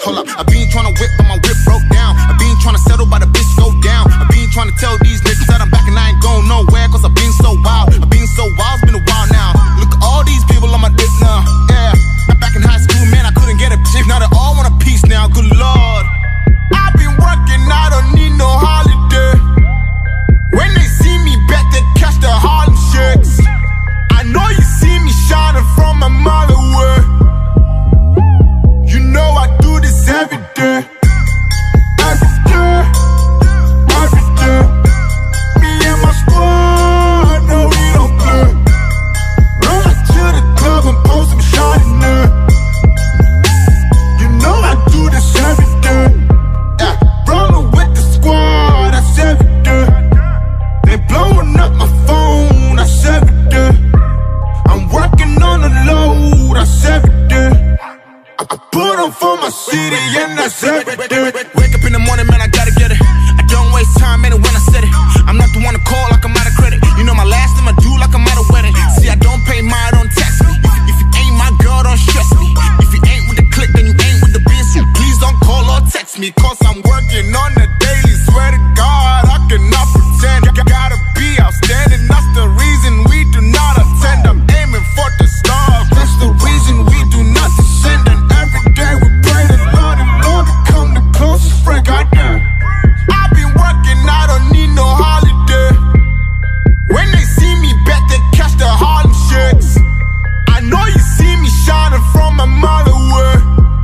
Hold up, I been tryna whip, but my whip broke down. I been tryna settle, but the bitch go down. I been tryna tell these niggas that I'm back and I ain't going nowhere, cause I been so wild. I been so wild, it's been a while now. Look at all these people on my dick now. Yeah, back in high school, man, I couldn't get a chick. Now they all want a piece now, good lord. I've been working, I don't need no holiday. When they see me back, they catch the Harlem shakes. I know you see me shining from a mile away. You know I do this every day. Every day, every day. Me and my squad, no we don't play. Run out to the club and post some shot in there. You know I do this every day. Yeah, rollin' with the squad, that's every day. They blowing up my phone, that's every day. I'm working on the low, that's every day. I put on for my city and that's every day. Wake up in the morning, man, I gotta get it. I don't waste time, man, when I said it. I'm not the one to call like I'm out of credit. You know my last name, I do like I'm at a wedding. See, I don't pay mine, don't text me. If you ain't my girl, don't stress me. If you ain't with the click, then you ain't with the biz. So please don't call or text me, cause I'm working on the daily. Swear to God, I cannot pretend. Gotta be outstanding, that's the reason we do not attend. I'm aiming for the stars, that's the reason we do not descend. And every day we pray the Lord and Lord become the closest friend. Goddamn, I've been working, I don't need no holiday. When they see me back, they catch the Harlem shakes. I know you see me shining from a mile away.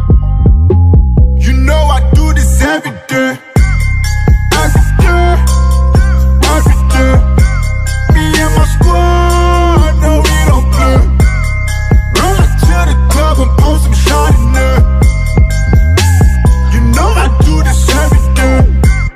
You know I do this every day. Every day, every day. Me and my squad, no we don't play. Run out to the club and post some shot in there. You know I do this every day.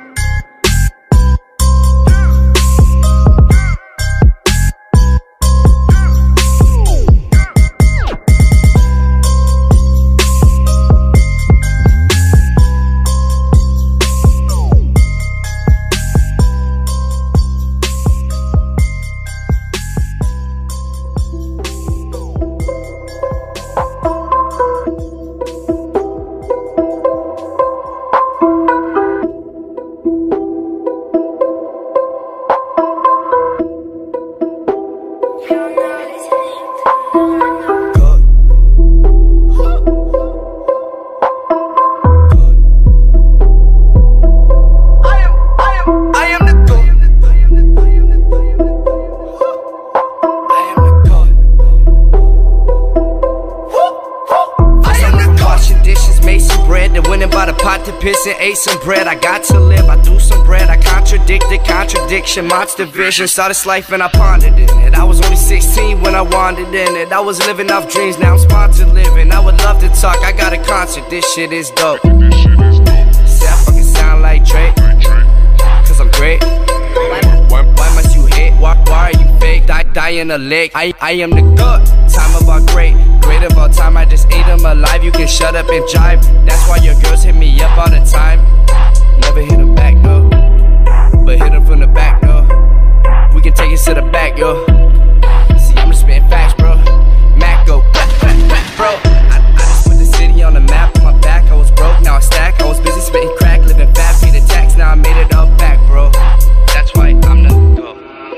Ate some bread, I got to live, I do some bread. I contradicted, contradiction, monster vision. Saw this life and I pondered in it. I was only 16 when I wandered in it. I was living off dreams, now I'm sponsored living. I would love to talk, I got a concert, this shit is dope. Say I fucking sound like Drake, cause I'm great. Why must you hate? Why are you fake? Die in a lake. I am the good, time of our great of all time. I just ate them alive. You can shut up and jive. That's why your girls hit me up all the time. Never hit them back though, but hit them from the back though. We can take it to the back, yo. See, I'm just spitting facts, bro. Mac go, bro. I just put the city on the map on my back. I was broke, now I stack. I was busy spitting crack, living fat, pay the tax. Now I made it all back, bro. That's why I'm the go.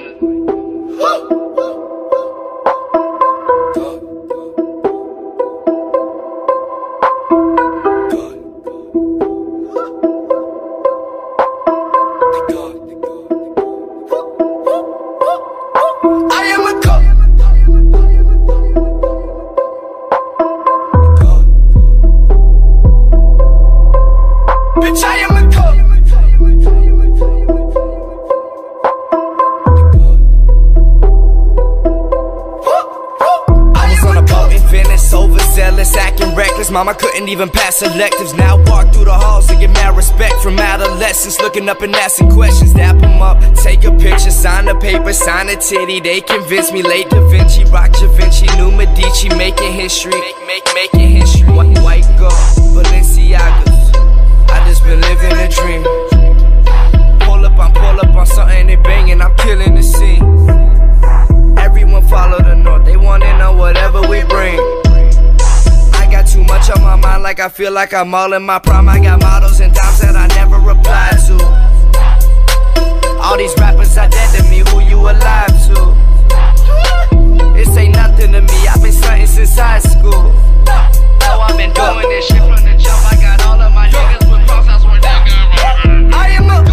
Mama couldn't even pass electives. Now walk through the halls and get mad respect from adolescents. Looking up and asking questions. Dap them up, take a picture, sign the paper, sign a titty. They convinced me late Da Vinci, rock Da Vinci, new Medici, making history, making history. White gold, Balenciagas. I just been living a dream. Pull up on something they banging. I'm killing the scene. Everyone follow the north. They wanna know whatever we bring. Got too much on my mind, like like I feel like I'm all in my prime. I got models and dimes that I never replied to. All these rappers are dead to me, who you alive to? This ain't nothing to me, I've been stunting since high school. Now I've been doing this shit from the jump. I got all of my niggas with cross outs where they got rockin'. I am a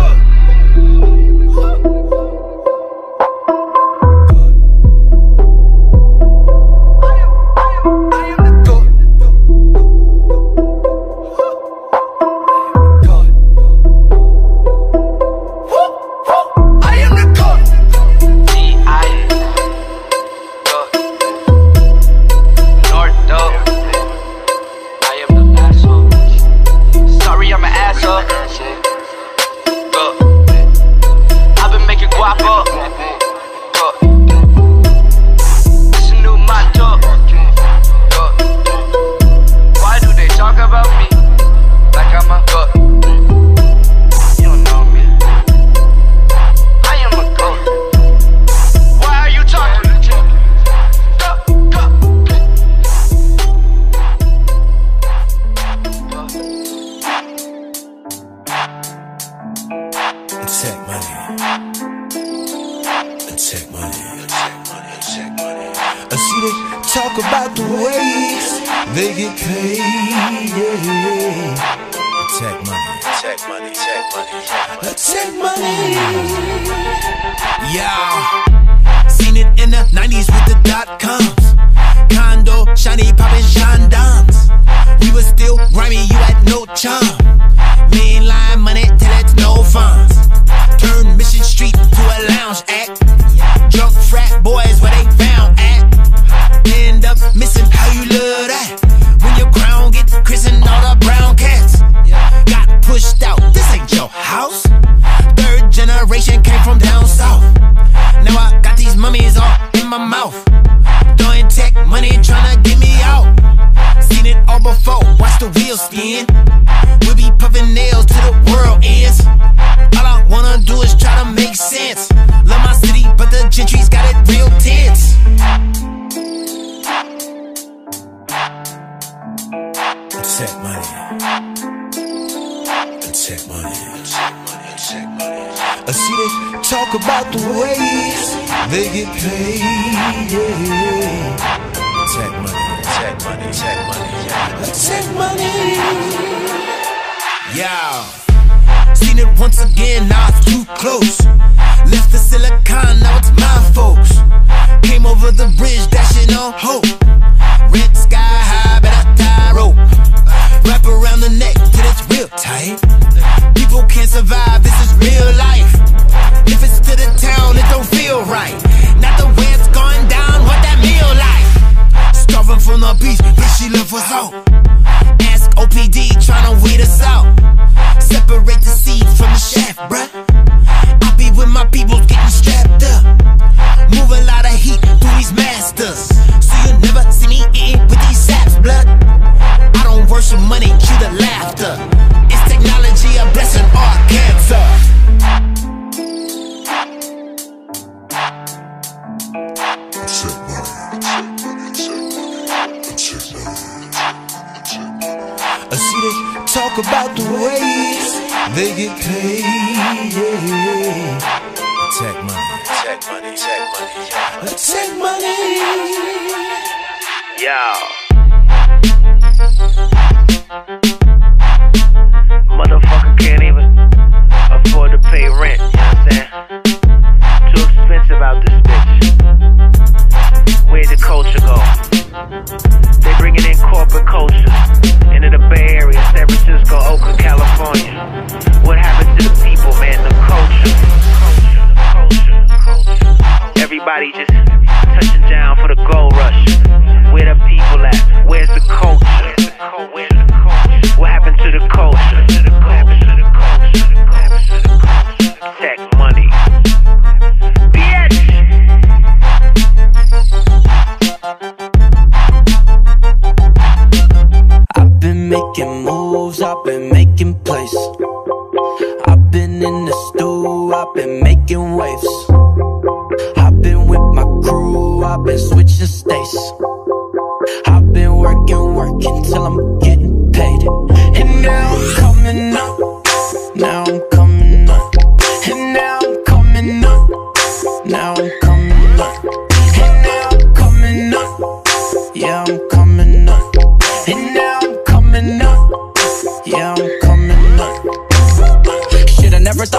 I've been working till I'm getting paid.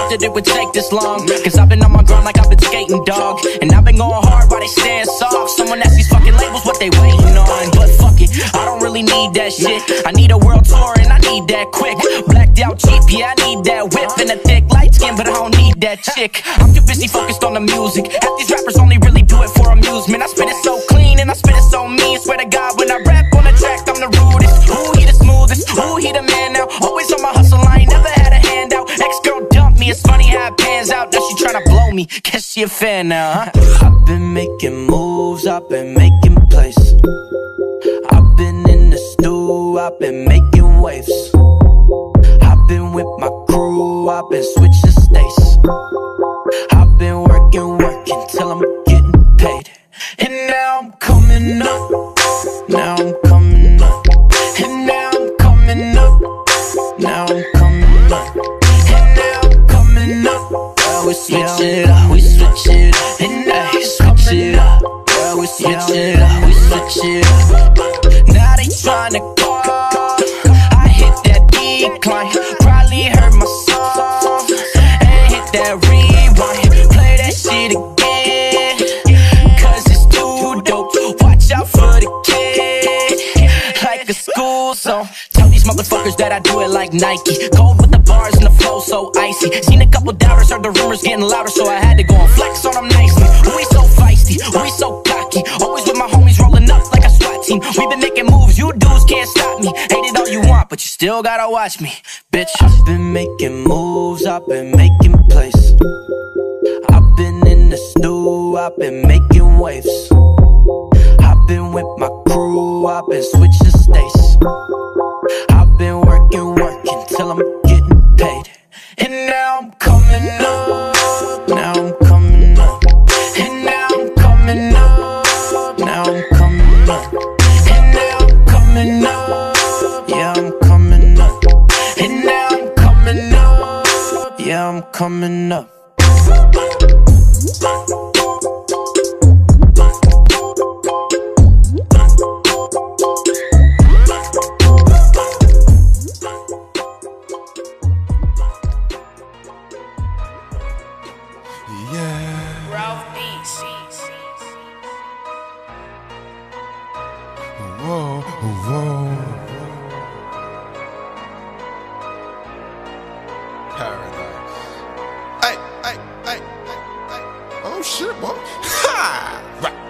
thought that it would take this long. Cause I've been on my grind like I've been skating, dog. And I've been going hard while they stand soft. Someone asks these fucking labels what they waiting on. But fuck it, I don't really need that shit. I need a world tour and I need that quick. Blacked out cheap, yeah, I need that whip. And a thick light skin, but I don't need that chick. I'm too busy focused on the music. Half these rappers only really do it for amusement. I spit it so clean and I spit it so mean. Swear to God, when I rap on the track, I'm the rudest. Ooh, he the smoothest, ooh, he the man now. Always on my hustle, I ain't never had a handout. Ex-girl dumped me, it's funny how it pans out. Now she tryna blow me, guess she a fan now, huh? I've been making moves, I've been making plays. I've been in the stew, I've been making waves. I've been with my crew, I've been switching states. I've been working till I'm getting paid. And now I'm coming up, now I'm coming up. And now I'm coming up, now I'm coming up. And now I'm coming up. Well, we switch it up, we switch it up. And now we switch it up. Well, we switch it up, we switch it up. Now they tryna call, I hit that decline. Probably heard my song and hit that rewind. Play that shit again, cause it's too dope. Watch out for the kid, like a school zone. Tell these motherfuckers that I do it like Nike. Cold with the bars and the flow so icy. Seen a couple doubters, heard the rumors getting louder, so I had to go and flex on them nicely. We so feisty, we so cocky. Always with my homies rolling up like a SWAT team. We been making moves, you dudes can't stop me. Hate it all you want, but you still gotta watch me, bitch. I've been making moves, I've been making plays. I've been in the stew, I've been making waves. I've been with my crew, I've been switching states. I've been working till I'm getting paid. And now I'm coming up, now I'm coming up. And now I'm coming up, now I'm coming up. And now I'm coming up, yeah, I'm coming up. And now I'm coming up, yeah, I'm coming up. Whoa, whoa. Paradise. Hey. Oh shit, boy. Ha!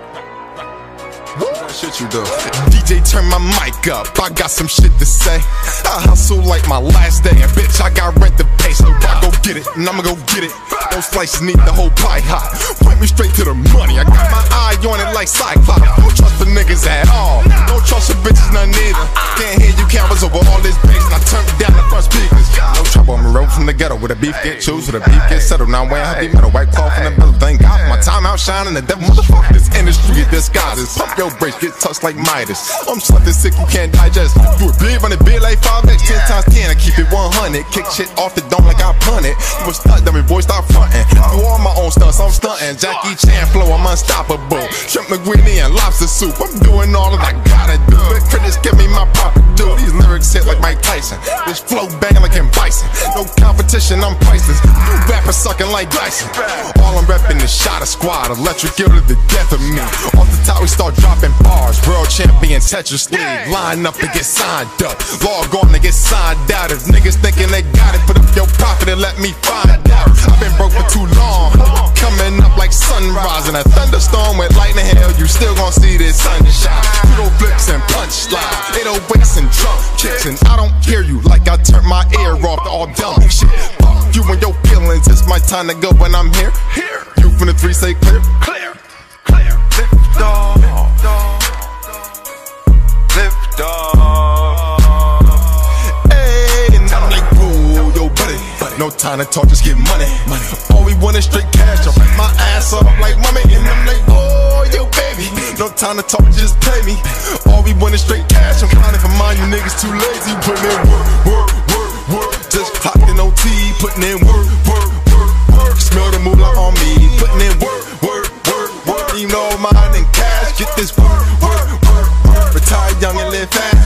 What shit you do? DJ, turn my mic up. I got some shit to say. I hustle like my last day, and bitch, I got rent to pay, so I go get it, and I'ma go get it. Those slices need the whole pie hot. Point me straight to the money. I got my eye on it like Cyclops. Don't trust the niggas at all. Don't trust the bitches none neither. Can't hear you cameras over all this bass, and I turn down the front speakers. No trouble, I'm a road from the ghetto where the beef get chewed, so the beef get settled. Now I'm wearing heavy metal, white cloth in the middle. Thank God for my time outshining the devil. Motherfucker, this industry of disguises. Pump your brakes, get touched like Midas. I'm something sick you can't digest. Do it big on the bid like 5X, 10 times 10. I keep it 100. Kick shit off the dome like I punt it. You a stunt, dummy boy, stop frontin'. Do all my own stunts, I'm stuntin'. Jackie Chan flow, I'm unstoppable. Shrimp McGuiney and lobster soup. I'm doing all that I gotta do. But critics give me my proper due. These lyrics hit like Mike Tyson. This flow banging like Ken Bison. No competition, I'm priceless. You rappers sucking like Dyson. All I'm reppin' is Shot a Squad. Electric to the death of me. Off the top we start dropping bars. World champion Tetris League. Line up to get signed up. Log on to get signed out. If niggas thinking they got it, put up your profit and let me find out. I've been broke for too long. Coming up like sunrise in a thunderstorm with lightning. Hell, you still gon' see this sunshine. Pseudo flips and punchlines. 808s and drum kicks. And I don't hear you like I turned my ear off to all dumb shit. Fuck you and your feelings. It's my time to go when I'm here. You from the 3 say clear. Lift off. Lift off. Hey, and I'm like, whoa, yo, buddy. No time to talk, just get money. All we want is straight cash. I wrap my ass up like mommy, and I'm like, oh, yo, baby. No time to talk, just pay me. All we want is straight cash. I'm trying to find you niggas too lazy. Putting in work. Just clocked in OT, putting in work. Smell the moolah on me, putting in work. You know mine and cash, get this work. Retire young and live fast.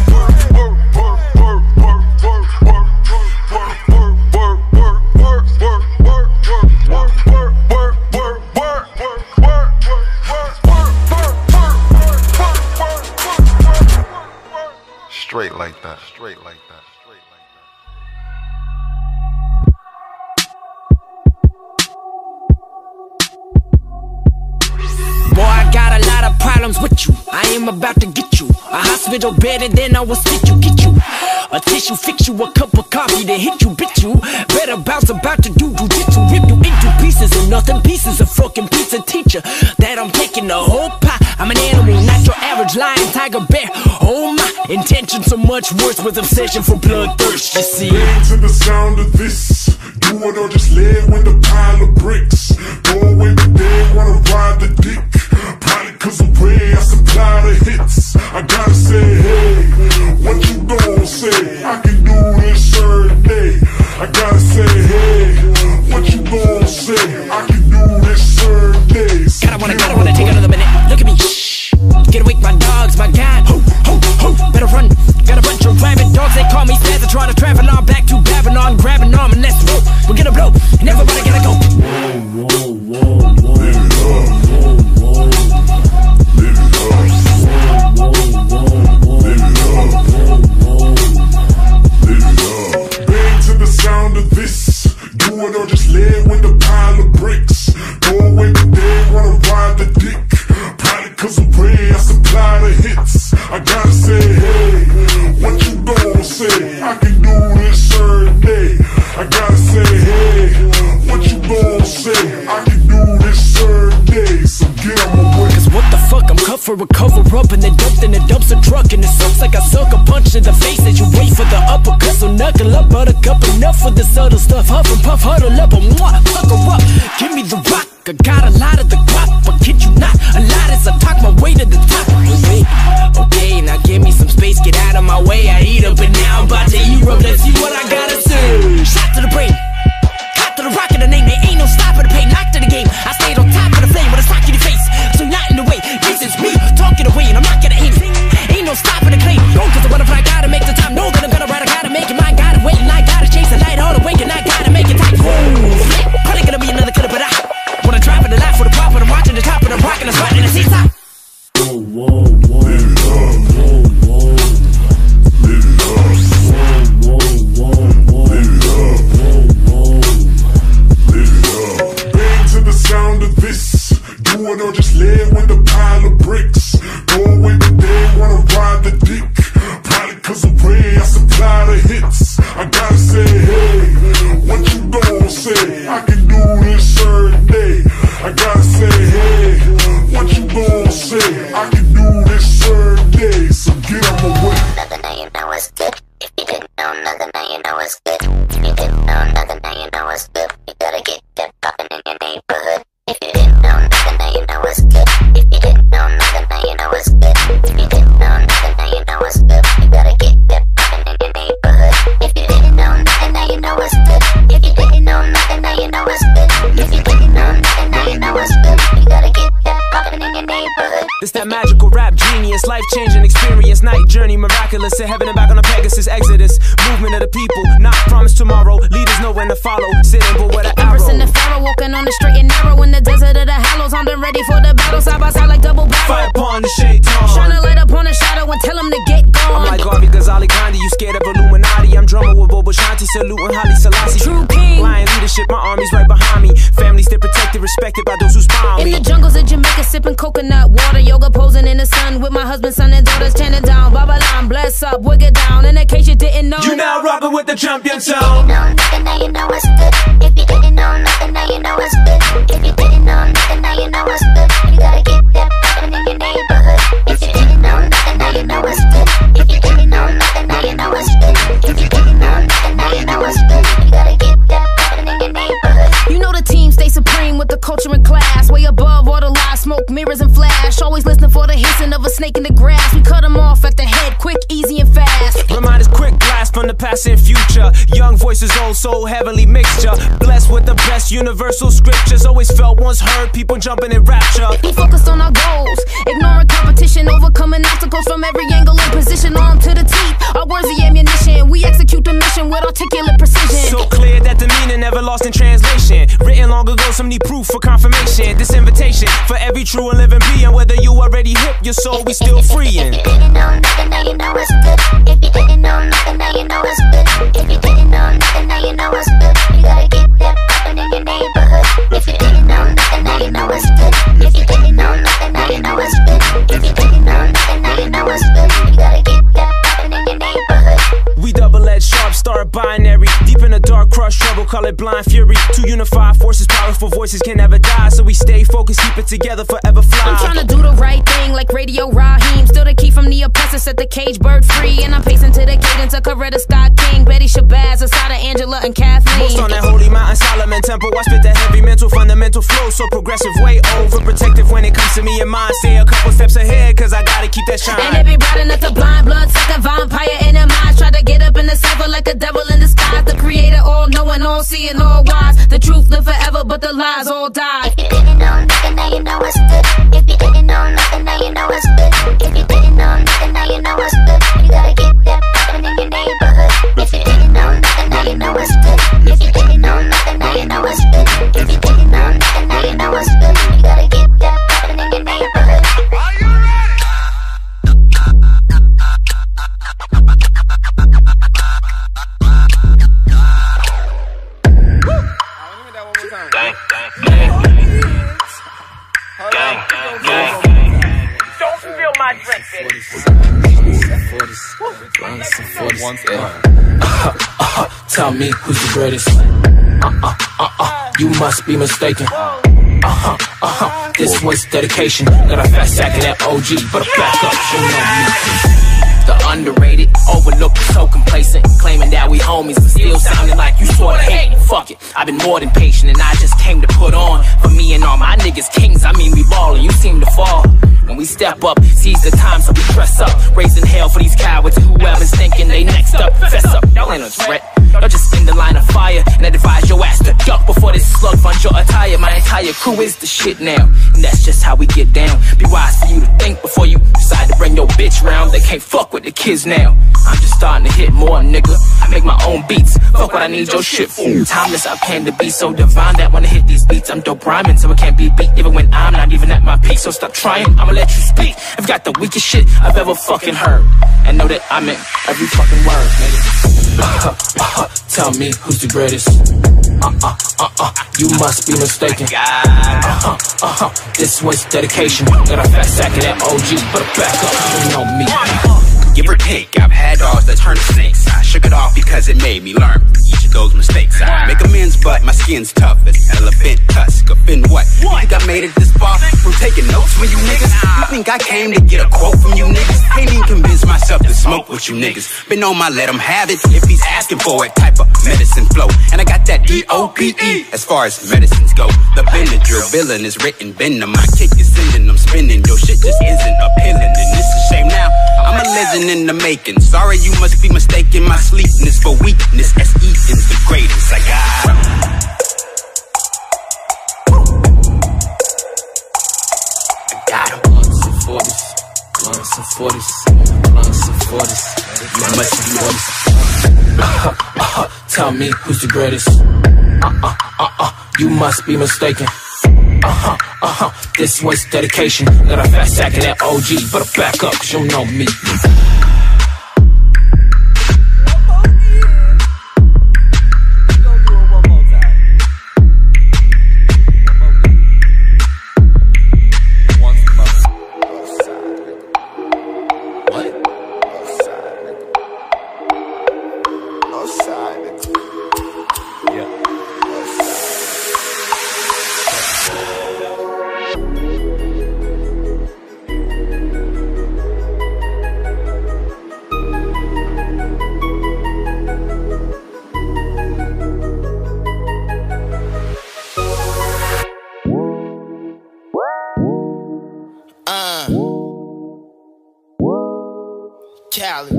that. Straight like that. Boy, I got a lot of problems with you. I am about to get you a hospital bed and then I will stick you, get you a tissue, fix you a cup of coffee, then hit you, bit you. Better bounce, about to do jujitsu, rip you into pieces of nothing, pieces of fucking pizza. Teacher that I'm taking the whole pie. I'm an animal, not your average lion, tiger, bear. Oh my, intention so much worse with obsession for bloodthirst. You see, to the sound of this, do it or just live with a pile of bricks. Go away but they wanna ride the dick. Probably cause the way I supply the hits. I gotta say, hey, what you gon' say? I can do this certain day. I gotta say, hey, what you gon' say? I can do this certain days. Gotta wanna take another minute. Look at me, shh. Get awake, my dogs, my God. Ho, ho, ho, better run. Got a bunch of rabid dogs, they call me Spazzer. Trying to travel on back to Babylon. Grab an arm and let's roll. We're gonna blow, and everybody gotta go. Whoa, whoa, whoa, whoa. Live it up. Or just live with a pile of bricks. Go away but they wanna ride the dick. Probably cause the way I supply the hits. I gotta say, hey, what you gon' say? I can do this certain day. I gotta say, hey, what you gon' say? I can do this certain day. So get on my way. Cause what the fuck, I'm cut for a cover up and then dumped in a dumpster truck. And it sucks like I suck a punch in the face as you wait for the uppercut. So knuckle up, buttercup, enough for the subtle stuff. Huff and puff, huddle up, and pucker up. Give me the rock, I got a lot of the crop. But kid you not, a lot as I talk my way to the top. Wait, okay, now give me some space, get out of my way. I eat up and now I'm about to eat up. Let's see what I gotta say. Shot to the brain, cop to the rock in the name. There ain't no stop for the pain, knock to the game. I stayed on top of the flame with a sock in your face. So not in the way, this is me talking away and I'm not gonna aim. Ain't no stop for the claim. No, cause the butterfly gotta make the time. No, that I'm gonna ride, I gotta make it mine. Gotta wait and I gotta chase the light all awake and I gotta make it tight. Probably gonna be another killer, but I wanna drive in the life for the pop. And I'm watching the top and I'm rocking the spot in the seesaw. Whoa, whoa, whoa. Live it up. Whoa, whoa. Live it up. Whoa, whoa, whoa. Live it up. Whoa, whoa. Live it up. Bang to the sound of this. Do it or just live with a pile of bricks. Go away but they wanna ride the dick. Probably cause the way I supply the hits. I gotta say, hey, what you gon' say? I can do this certain day. I gotta say, hey, what you gon' say? I can do this certain day. So get on my way. Nothing now you know it's good. If you didn't know nothing now you know it's good. If you didn't know nothing now you know it's good. You gotta get that poppin' in your neighborhood. If you didn't know nothing now you know it's good. If you didn't know nothing now you know it's good. If you didn't know nothing now you know it's good. You gotta get that poppin' in your neighborhood. If you didn't know nothing now you know it's good. If you didn't know nothing now you know it's good. If you didn't know nothing now you know it's good. You gotta get that poppin' in your neighborhood. It's that magical rap genius, life-changing experience, night journey, miraculous, to heaven and back on a Pegasus, exodus, movement of the people, not promised tomorrow, leaders know when to follow, sitting but with an arrow. Empress and the pharaoh, walking on the straight and narrow in the desert of the hollows, I'm ready for the battle, side by side like double barrel. Fire upon the shaitan, shine a light upon a shadow and tell him to get gone. I'm like Garvey Ghazali Gandhi, you scared of Illuminati, I'm drummer with Bobo Shanti, saluting Haile Selassie. True king, lion leadership, my army's right behind me, families stay protected, respected by those who spawn me. In the jungles of Jamaica, sipping coconut water, yoga posing in the sun with my husband, son, and daughters chanting down. Babylon, bless up, wicked down. In case you didn't know, you now rockin' with the champion If you sound. didn't know nothing, now you know it's good. If you didn't know nothing, now you know it's good. If you didn't know nothing, now you know it's good. You gotta get that poppin' in your neighborhood. If you didn't know nothing, now you know it's good. If you didn't know nothing, now you know it's good. If you didn't know nothing, now you know it's good. You gotta get that poppin' in your neighborhood. You know the team stay supreme with the culture and class, way above all the lies, smoke, mirrors, and flash. Always listening for the hissing of a snake in the grass. We cut them off at the head, quick, easy, and fast. Remind us quick blast from the past and future. Young voices, old soul, heavenly mixture. Blessed with the best universal scriptures. Always felt once heard, people jumping in rapture. We focused on our goals, ignoring competition, overcoming obstacles from every angle and position. Arm to the teeth, our words the ammunition. We execute the mission with articulate precision. So clear that the meaning never never lost in translation. Written long ago, some need proof for confirmation. This invitation for every true and living being. Whether you already hip, your soul we still freeing. If you didn't know nothing, now you know it's good. If you didn't know nothing, now you know it's good. If you didn't know nothing, now you know it's good. You gotta get that poppin' in your neighborhood. If you didn't know nothing, now you know it's good. If you didn't know nothing, now you know it's good. If you didn't know nothing, now you know it's good. You gotta get that poppin' in your neighborhood. We double-edged sharp, start binary. Deep in the dark, crush trouble, call it blind fury. Two unified forces, powerful voices can never die. So we stay focused, keep it together, forever fly. I'm trying to do the right thing like Radio Raheem. Still the key from the oppressor, set the cage bird free. And I'm pacing to the cadence of Coretta Scott King, Betty Shabazz, Asada, Angela, and Kathleen. Most on that holy mountain, Solomon temple. I spit that heavy mental, fundamental flow. So progressive, way overprotective when it comes to me and mine. Stay a couple steps ahead, cause I gotta keep that shine. And it be bright enough to blind blood, suck a vampire in their minds. Try to get up in the cypher like a devil in disguise. The creator, all knowing, all seeing, all wise. The truth live forever, but the lies all die. If you didn't know nothing, now you know it's good. If you didn't know nothing, now you know it's good. If you didn't know nothing, now you know it's good. You gotta get that poppin' in your neighborhood. If you didn't know nothing, now you know it's good. If you didn't know nothing, now you know it's good. If you didn't know nothing, now you know it's good. You gotta get that poppin' in your neighborhood. Are you ready? Gang, gang, gang, gang, gang, gang. Don't spill my drink, baby. Tell me who's the greatest. You must be mistaken. This was dedication. Got a fat sack of that OG, but a back up, you know me. The underrated, overlooked, so complacent, claiming that we homies, but still sounding like you sorta hate. Fuck it, I've been more than patient, and I just came to put on for me and all my niggas kings. I mean we ballin', you seem to fall. When we step up, seize the time, so we dress up, raising hell for these cowards. Whoever's thinking they next up, fess up. Y'all ain't no threat. Y'all just in the line of fire, and I advise your ass to duck before this slug finds your attire. My entire crew is the shit now, and that's just how we get down. Be wise for you to think before you decide to bring your bitch round. They can't fuck with the kids now. I'm just starting to hit more, nigga. I make my own beats. Fuck what I need your shit for. Timeless, I plan to be so divine that when I hit these beats, I'm dope rhyming, so it can't be beat even when I'm not even at my peak. So stop trying, I'ma let you speak. I've got the weakest shit I've ever fucking heard, and know that I meant every fucking word, nigga. Tell me who's the greatest. You must be mistaken. This was dedication. Got a fat sack of that OG, but a back up, you know me. Give or take, I've had dogs that turn to snakes. I shook it off because it made me learn from each of those mistakes. I make amends, but my skin's tough as elephant tusk. Offend what? You think I made it this far from taking notes from you niggas? You think I came to get a quote from you niggas? Can't even convince myself to smoke with you niggas. Been on my let him have it if he's asking for it type of medicine flow. And I got that D-O-P-E as far as medicines go. The Benadryl villain is written venom. My kick is sending them spinning. Your shit just isn't appealing, and it's a shame now. I'm a legend in the making. Sorry, you must be mistaken my sleepness for weakness. S.E. is the greatest I got. I got him. Blunts and 40s, blunts and 40s, blunts and 40s. You must be 40s. Tell me who's the greatest. You must be mistaken. This was dedication. Got a fat sack of that OG, but a back up, 'cause you know me. Cali.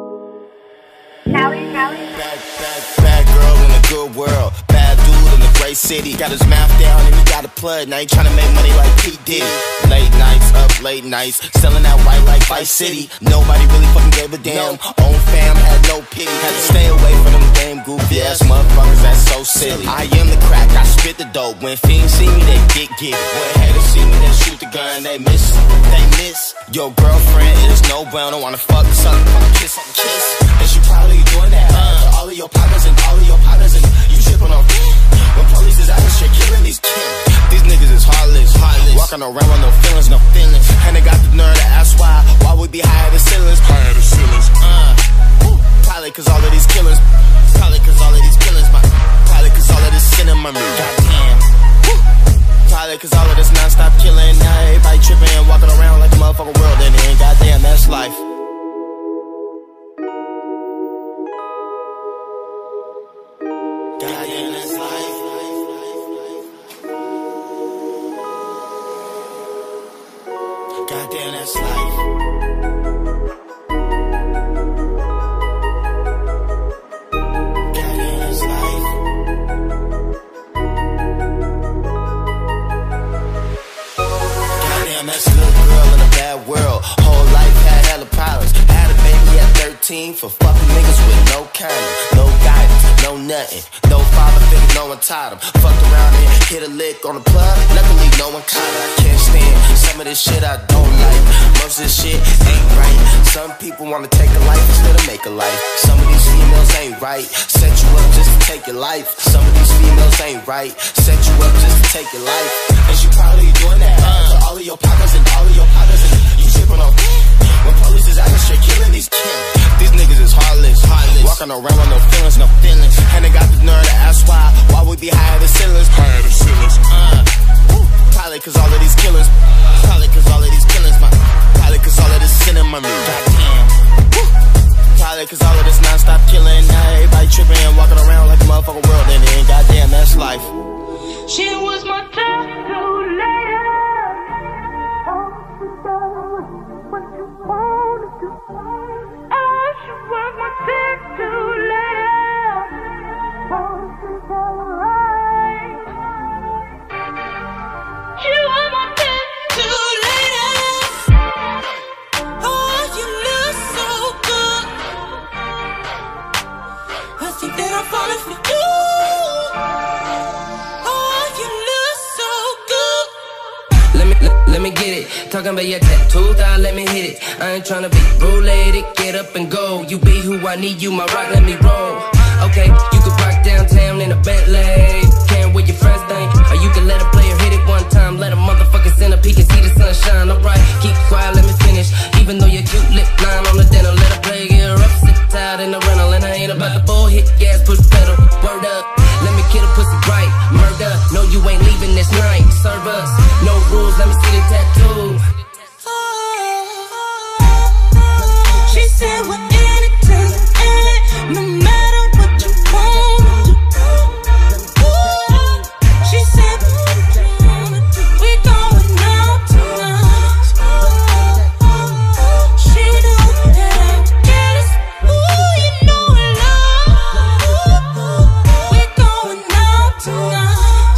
Bad girl in a good world. Bad dude in a great Vice City. Got his mouth down and he got a plug. Now he tryna make money like P. Diddy. Late nights, up late nights, selling that white like Vice City. Nobody really fucking gave a damn. Own fam had no pity. Had to stay away from them game goofy ass motherfuckers that's so silly. I am the crack, I spit the dope. When fiends see me, they get it. When haters see me, they shoot the gun, they miss. They miss. Your girlfriend is no brown, don't wanna fuck, suck, kiss, kiss. And she probably doing that to all of your partners and all of your partners. And you tripping on when police is out of shit killing these kids. These niggas is heartless, walking around with no feelings, no feelings. And they got the nerve to ask why we be higher than ceilings. Higher than ceilings. Probably cause all of these killers. Probably cause all of these killers. Probably cause all of this sin in my mood. Goddamn. Probably cause all of this non-stop killing. Now everybody tripping and walking around like the motherfucking world in it. Goddamn, that's life. Goddamn, that's life. Goddamn, that's life. Goddamn, that's life. Goddamn, that's a little girl in a bad world. Whole life had hella problems. Had a baby at 13 for fucking niggas with no kindness, no guidance, no nothing. No father figure, no one taught him. Fucked around and hit a lick on the plug. Luckily, no one caught it. I can't stand some of this shit I don't like. Most of this shit ain't right. Some people wanna take a life instead of make a life. Some of these females ain't right. Set you up just to take your life. Some of these females ain't right. Set you up just to take your life. And she probably doing that to all of your partners and all of your partners. And you tripping on when police is out of shit killing these kids. These niggas is heartless, walking around with no feelings, no feelings. And they got the nerve to ask why we be higher than ceilings. Higher than ceilings. Probably cause all of these killers. Probably cause all of these killers. Probably cause all of this sin in my mood. Goddamn. Probably cause all of this non-stop killing. Now everybody tripping and walking around like the motherfucking world in it. Goddamn, that's life. She was my tattoo lady. What you wanna do? Oh, she was my tattoo lady. Oh, she got right. She was my tattoo lady. Oh, you look so good. I think that I'm falling for you. Let me get it. Talking about your tattoo, thought let me hit it. I ain't tryna be rude, lady, get up and go. You be who I need, you my rock, let me roll. Okay, you can rock downtown in a Bentley. Can't with your friends think. Or you can let a player hit it one time. Let a motherfucker centipede and see the sunshine. Alright, keep quiet, let me finish. Even though your cute lip line on the dental. Let a player get her up, sit tight in the rental. And I ain't about the bull, hit gas, push pedal. Word up. Let me kill a pussy right, murder. No, you ain't leaving this night. Serve us, no rules. Let me see the tattoo. She said we're in it till the end, no matter what you want to do. She said we going out tonight. She knew that I would get us. Ooh, you know I love. We going out tonight.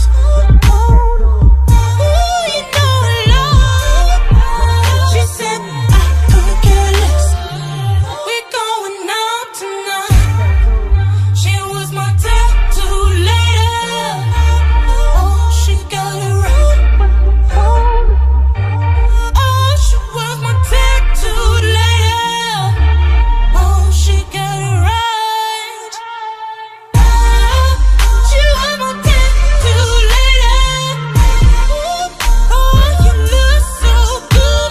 Ooh, you know I love. She said I couldn't care less. We going out tonight. She was my tattoo lady. Oh, she got it right. Oh, she was my tattoo lady. Oh, she got it right. She was my tattoo lady. Oh, you look so good.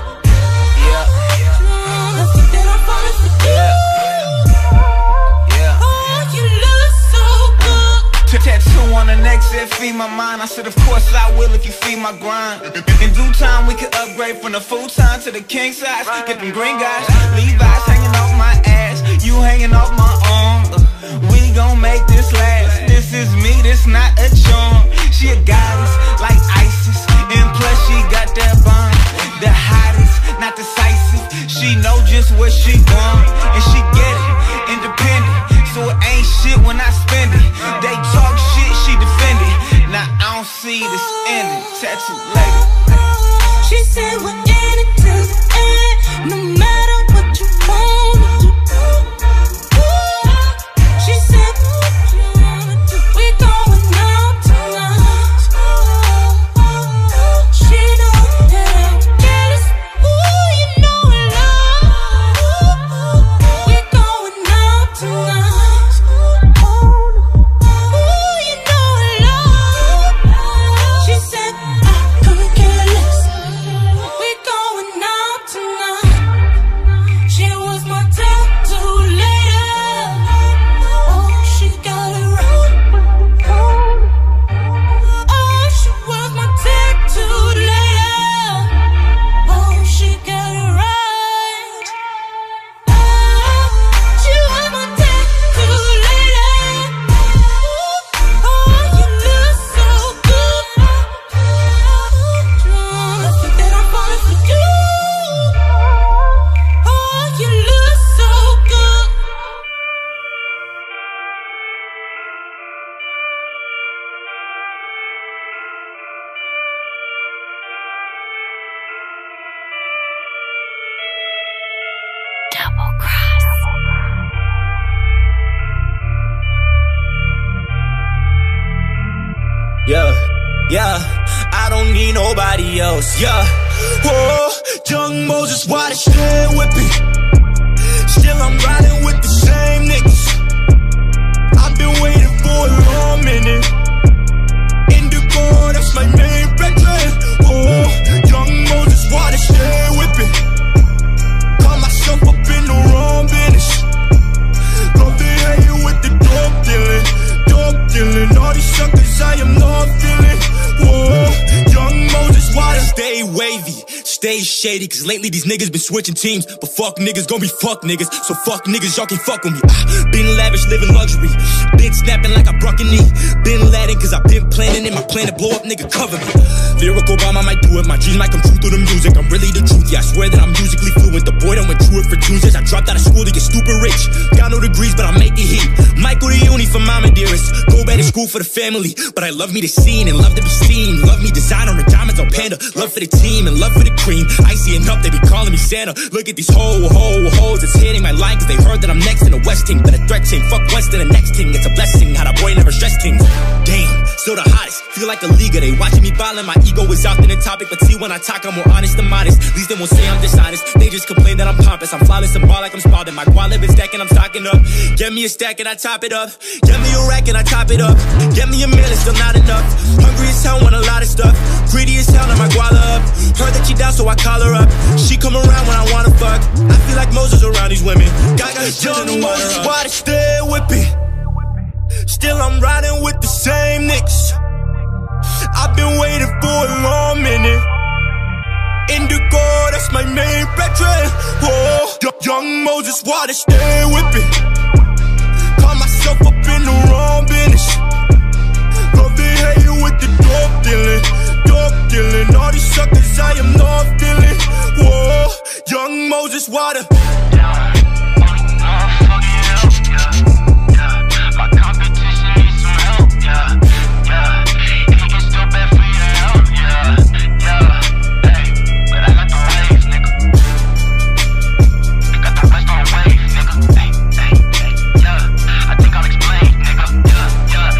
I think that I'm falling for you. Oh, you look so good. Tattoo on the neck said feed my mind. I said of course I will if you feed my grind. In due time we could upgrade from the full-time to the king size. Get them green guys, Levi's hanging off my ass, you hanging off my arm. We gon' make this last. This is me, this not a charm. She a goddess like Isis, and plus she got that bond. The hottest, not decisive. She know just what she want, and she get it, independent. So it ain't shit when I spend it. They talk shit, she defend it. at you later. She said we're in it till the end, no matter what you wanna do. She said what you wanna do. We going out tonight. She know that I'm jealous. Ooh, you know I love. We going out tonight. Ooh, you know I love. She said I could care less. We going out tonight. She was my tattoo later. Oh, she got it right. Oh, she was my tattoo later. Oh, she got it right. She was my tattoo later. Oh, you look so good. Lucky that I'm falling for you. Oh, you look so good. Double cross. Yeah, I don't need nobody else, yeah. Whoa, young Moses, why they stay with me? Still I'm riding with the same niggas. I've been waiting for a long minute. Indigo, that's my main brethren. Whoa, young Moses, why they stay with me? Caught myself up in the wrong business. Love to hear you with the dope dealing. All these suckers I am not feeling. Whoa, young Moses, why they stay wavy, stay shady, cause lately these niggas been switching teams. But fuck niggas gon' be fuck niggas, so fuck niggas, y'all can fuck with me. Been lavish, living luxury, been snapping like I broke a knee. Been Latin cause I been planning in my plan to blow up, nigga cover me. Lyrical bomb, I might do it, my dreams might come true through the music. I'm really the truth, yeah, I swear that I'm musically fluent. The boy done went through it for 2 years. I dropped out of school to get stupid rich. Got no degrees, but I make it heat. Might go to uni for mama dearest. Go back to school for the family, but I love me the scene and love to be seen. Love me designer and diamonds on Panda. Love for the team and love for the cream. Icy enough, they be calling me Santa. Look at these hoes that's hitting my line, cause they heard that I'm next in the West team. But a threat team, fuck West in the next team. It's a blessing, how the boy never stress things. Damn, still the hottest, feel like a leaguer. They watching me ballin', my ego is out in the topic. But see when I talk, I'm more honest than modest. At least they won't say I'm dishonest, they just complain that I'm pompous. I'm flawless and ball like I'm spalding. My quality been stacking, I'm stocking up. Get me a stack and I top it up. Get me a rack and I top it up. Get me a meal, it's still not enough. Hungry as hell, want a lot of stuff. Greedy as hell, now my guala up. Heard that she down, so I call her up. She come around when I wanna fuck. I feel like Moses around these women. Got young Moses, why they stay with me? Still I'm riding with the same niggas. I've been waiting for a long minute. Indigo, that's my main brethren. Whoa, young Moses, why they stay with me? Caught myself up in the wrong business. Love to hear you with the dope dealing. All these suckers I am not feeling. Whoa, young Moses, why the My competition needs some help, yeah. Hating still bad for you to help, yeah. Hey, but I got the waves, nigga. Got the rest on the waves, nigga. Hey, yeah. I think I'll explain, nigga. Yeah.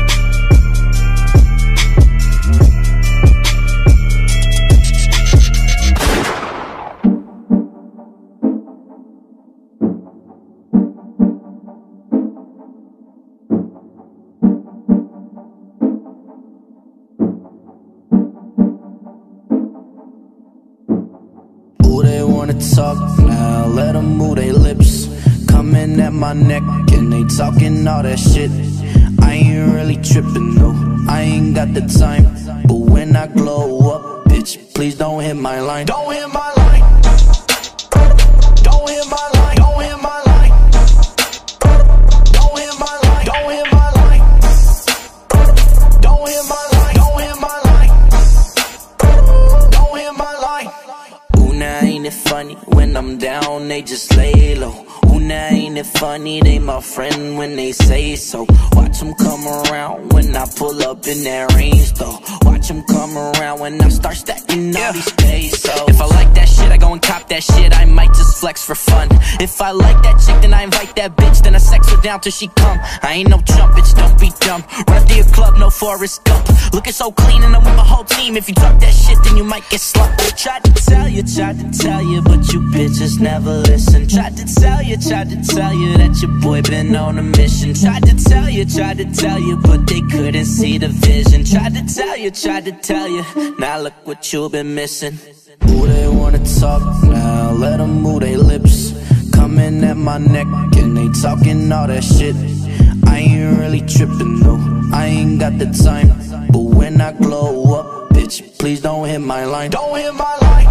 Ooh, they wanna talk now, let them move their lips. Coming at my neck and they talking all that shit. I ain't really tripping, no, I ain't got the time. But when I glow up, bitch, please don't hit my line. Don't hit my line. Don't hit my line. Don't hit my line. Don't hit my line. Don't hit my line. Don't hit my line. Don't hit my line. Don't hit my line. Ooh, now ain't it funny? When I'm down, they just lay low. Ooh, now ain't it funny? They my friend when they say so. Watch them come around when I pull up in that range though. Watch them come around when I start stacking all these pesos. If I like that shit, I go and cop that shit. I might just flex for fun. If I like that chick, then I invite that bitch. Then I sex her down till she come. I ain't no chump, bitch, don't be dumb. Run up to your club, no Forrest Gump. Looking so clean and I'm with my whole team. If you talk that shit, then you might get slumped. Tried to tell you, but you bitches never listen. Tried to tell you that your boy been on a mission. Tried to tell you, but they couldn't see the vision. Tried to tell you, now look what you've been missing. Who they wanna talk now, let them move their lips. Coming at my neck and they talking all that shit. I ain't really tripping, no, I ain't got the time. But when I glow up, bitch, please don't hit my line. Don't hit my line.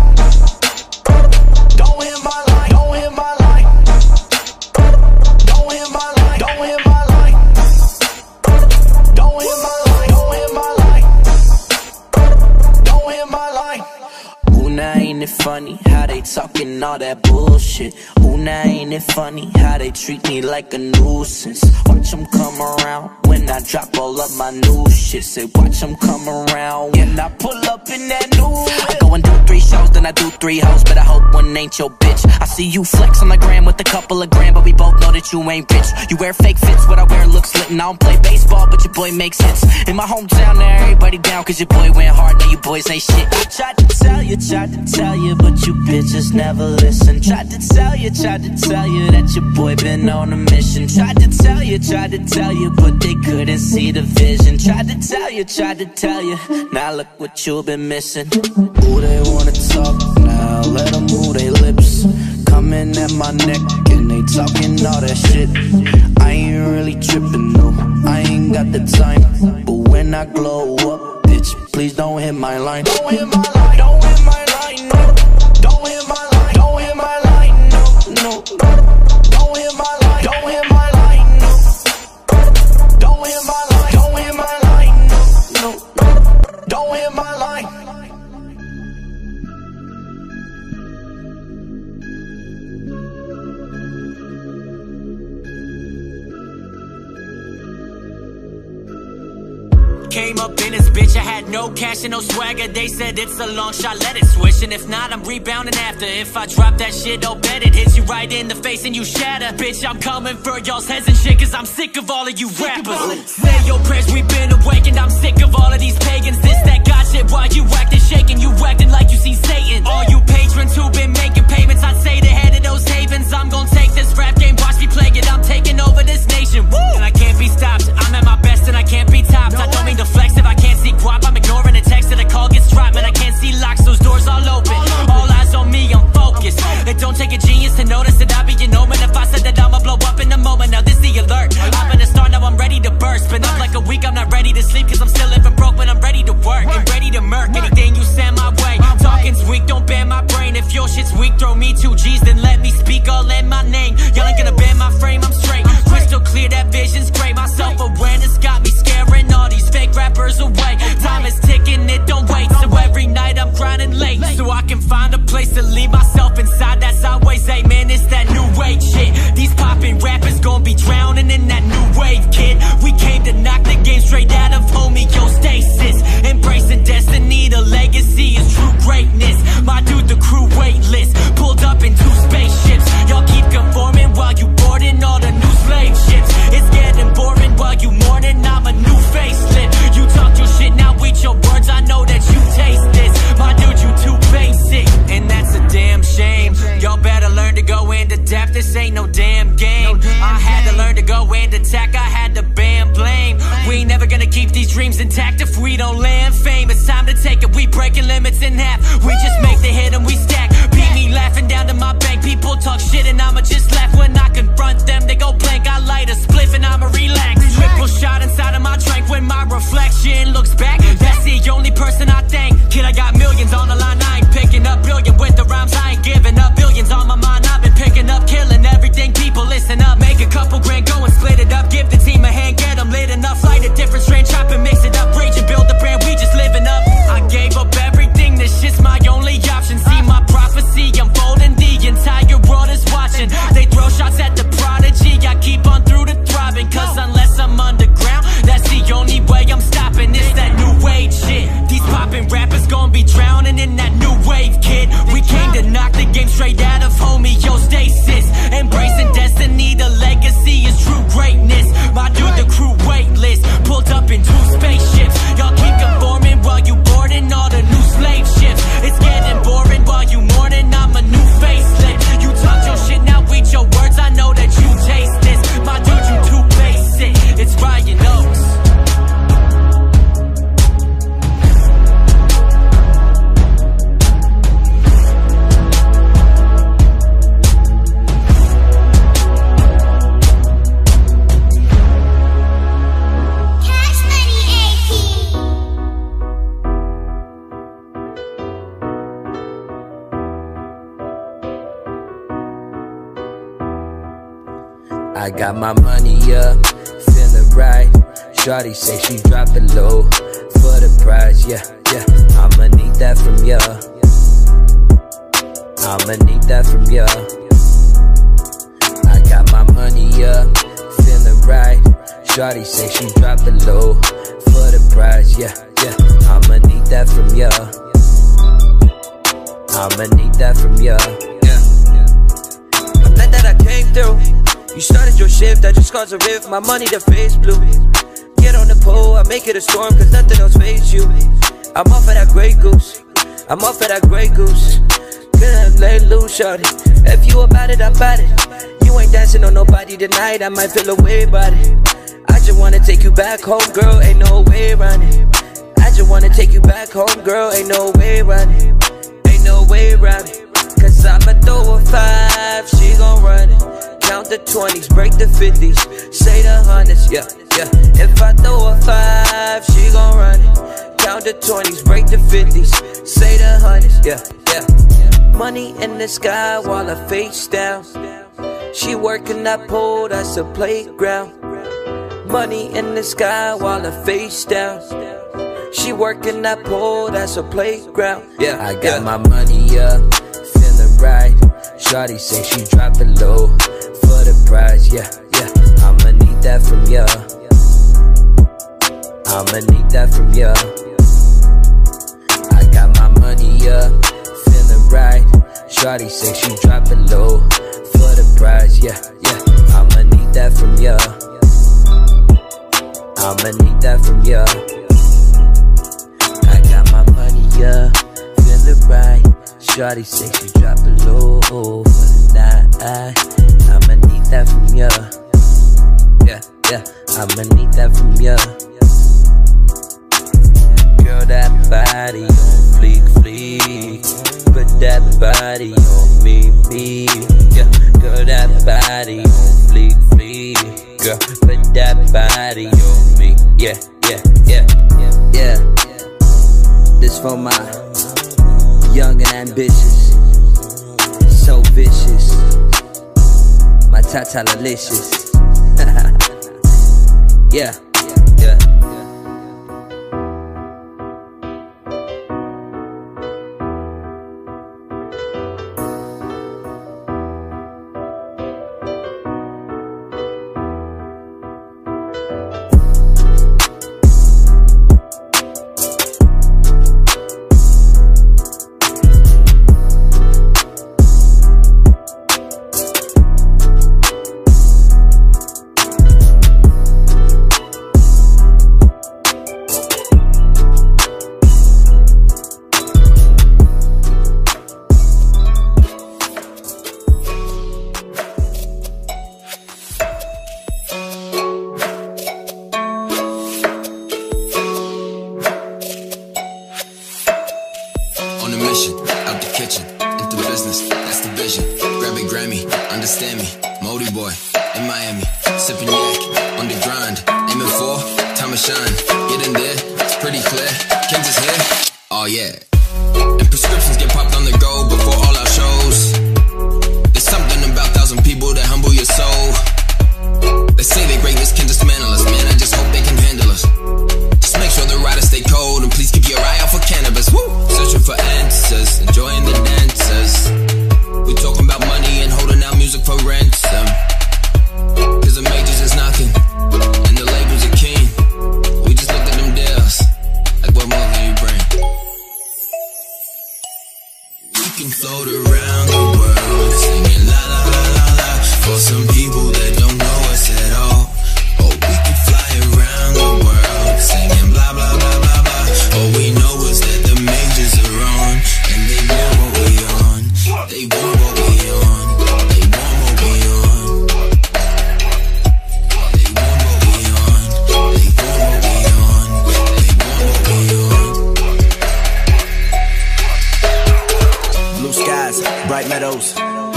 Don't hit my line. Don't hit my line. Don't hit my line. Don't hit my line. Don't hit my line. Don't hit my line. Don't hit my line. Ooh, now ain't it funny how they talking all that bullshit? Ooh, now ain't it funny how they treat me like a nuisance? Watch them come around when I drop all of my new shit. Say watch them come around when I pull up in that new whip. I go and do 3 shows, then I do 3 hoes, but I hope one ain't your bitch. I see you flex on the gram with a couple of grand, but we both know that you ain't rich. You wear fake fits, what I wear looks lit, and I don't play baseball, but your boy makes hits. In my hometown, now everybody down, cause your boy went hard, now you boys ain't shit. I tried to tell you, but you bitches never listen. Tried to tell you that your boy been on a mission. Tried to tell you, but they couldn't see the vision. Tried to tell you, now look what you've been missing. Who they wanna talk now, let them move their lips. Coming at my neck and they talking all that shit. I ain't really tripping, no, I ain't got the time. But when I glow up, bitch, please don't hit my line. Don't hit my line, don't hit my line, no. Don't hit my line, don't hit my line, no, no. Don't hit my line, don't hit my line, no. Don't hit my line, don't hit my line, no, no. Don't hit my line. Came up in this bitch, I had no cash and no swagger. They said it's a long shot, let it swish. And if not, I'm rebounding after. If I drop that shit, oh bet it hits you right in the face and you shatter. Bitch, I'm coming for y'all's heads and shit, cause I'm sick of all of you rappers. Say your prayers, we've been awakened. I'm sick of all of these pagans. This, that, God shit, why you acting shaking? You acting like you see Satan. All you patrons who been making payments, I'd say the head of those havens. I'm gonna take this rap game, watch me play it. I'm taking over this nation. Woo! And I can't be stopped. I'm at my best and I can't be topped. I don't mean to flex if I can't see guap. I'm ignoring the text that the call gets dropped. Man, I can't see locks, those doors all open. All eyes on me, I'm focused. It don't take a genius to notice that I be an omen. If I said that I'ma blow up in a moment, now this the alert. I'm in a star, now I'm ready to burst. Been up like a week, I'm not ready to sleep, cause I'm still living broke, but I'm ready to work and ready to murk anything you send my way. Talking's weak, don't bend my brain. If your shit's weak, throw me 2 G's, then let me speak all in my name. Y'all ain't gonna bend my frame, I'm straight. Crystal clear, that vision's great. My self-awareness got me scaring all these fake rappers away. Time is ticking, it don't wait. So every night I'm grinding late, so I can find a place to leave myself inside. That's always a man, it's that new wave shit. These poppin' rappers gon' be drowning in that new wave, kid. We came to knock the game straight out of homeostasis. Embracing destiny, the legacy is true greatness. My dude, the crew weightless, pulled up in 2 spaceships. Y'all keep conforming while you boarding all the new slave ships. It's getting boring while you mourning, I'm a new facelift. You talk your shit, now eat your words, I know that you taste this. My dude, you too basic, and that's a damn shame. Y'all better learn to go into depth, this ain't no damn game. I had to learn to go into attack, I had to ban blame. We ain't never gonna keep these dreams intact if we don't land fame. It's time to take it, we breaking limits in half. We just make the hit and we stack. Beat me laughing down to my bank. People talk shit and I'ma just laugh. When I confront them, they go blank. I light a spliff and I'ma relax. Triple shot inside of my drink. When my reflection looks back, that's the only person I thank. Kid, I got millions on the line, I ain't picking up billion with the rhymes. I ain't giving up billions on my mind. I've been picking up, killing everything. People listen up, make a couple grand, go and split it up. Give the team a hand, get them lit enough. Light a different strand, chop and mix it up. Rage and build a brand, we just living up. I gave up everything, this shit's my only option. See my prophecy unfolding, the entire world is watching. They throw shots at the prodigy, I keep I got my money up, feeling right. Shawty say she dropped it low for the price, yeah, yeah. I'ma need that from ya. I'ma need that from ya. I got my money up, feeling right. Shawty say she dropped it low for the price, yeah, yeah. I'ma need that from ya. I'ma need that from ya. I'm glad that I came through. You started your shift, I just caused a rift. My money, the face blue. Get on the pole, I make it a storm, cause nothing else fazes you. I'm off of that Grey Goose. I'm off of that Grey Goose. Couldn't let loose, shorty. If you about it, I'm about it. You ain't dancing on nobody tonight, I might feel away about it. I just wanna take you back home, girl, ain't no way around it. I just wanna take you back home, girl, ain't no way around it. Ain't no way around it. Cause I'ma throw a 5, she gon' run it. Count the 20s, break the 50s, say the hundreds, yeah, yeah. If I throw a 5, she gon' run it. Count the 20s, break the 50s, say the hundreds, yeah, yeah. Money in the sky while her face down. She working that pole, that's a playground. Money in the sky while her face down. She working that pole, that's a playground. Yeah, I got my money up, feeling right. Shawty say she dropped it low for the price, yeah, yeah. I'ma need that from ya. I'ma need that from ya. I got my money up, feeling right. Shawty say she dropped it low for the price, yeah, yeah. I'ma need that from ya. I'ma need that from ya. I got my money up, feeling right. Shawty say she dropped it low for the night. I'ma need that from ya. Yeah, yeah. I'ma need that from ya. Girl, that body on fleek, fleek. Put that body on me, me. Yeah, girl, that body on fleek, fleek. Girl, put that body on me. Yeah, yeah, yeah, yeah. This for my young and ambitious, so vicious. My tata-licious. Yeah, yeah.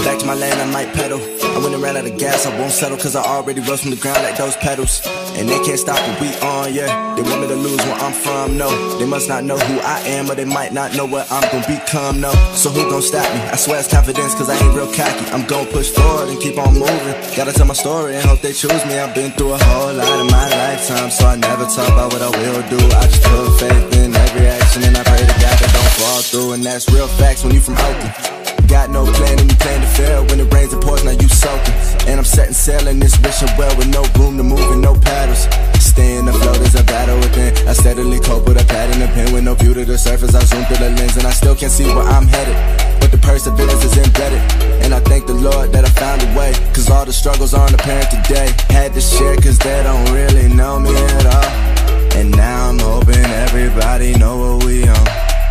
Back to my lane, I might pedal. I went and ran out of gas, I won't settle, cause I already rose from the ground like those pedals. And they can't stop what we on, yeah. They want me to lose where I'm from, no. They must not know who I am, or they might not know what I'm gonna become, no. So who gon' stop me? I swear it's confidence, cause I ain't real cocky. I'm gon' push forward and keep on moving. Gotta tell my story and hope they choose me. I've been through a whole lot in my lifetime, so I never talk about what I will do. I just put faith in every action, and I pray to God that don't fall through. And that's real facts when you from Oakland. Got no plan and you plan to fail. When it rains and pours, now you soaking. And I'm setting sail in this rich and well with no room to move and no paddles. Staying afloat is a battle within. I steadily cope with a pad and a pen. With no view to the surface, I zoom through the lens, and I still can't see where I'm headed. But the perseverance is embedded, and I thank the Lord that I found a way. Cause all the struggles aren't apparent today. Had to share cause they don't really know me at all. And now I'm hoping everybody know what we on.